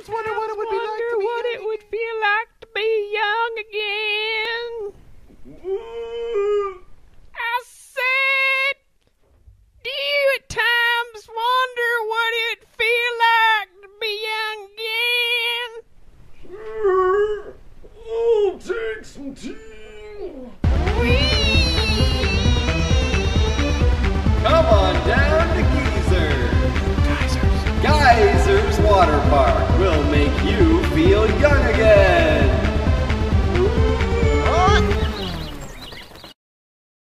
times wonder what it would be like to be what it would feel like to be young again. I said, do you at times wonder what it'd feel like to be young again? I'll take some tea. Come on down to Geisers. Geisers Water Park will make you feel young again.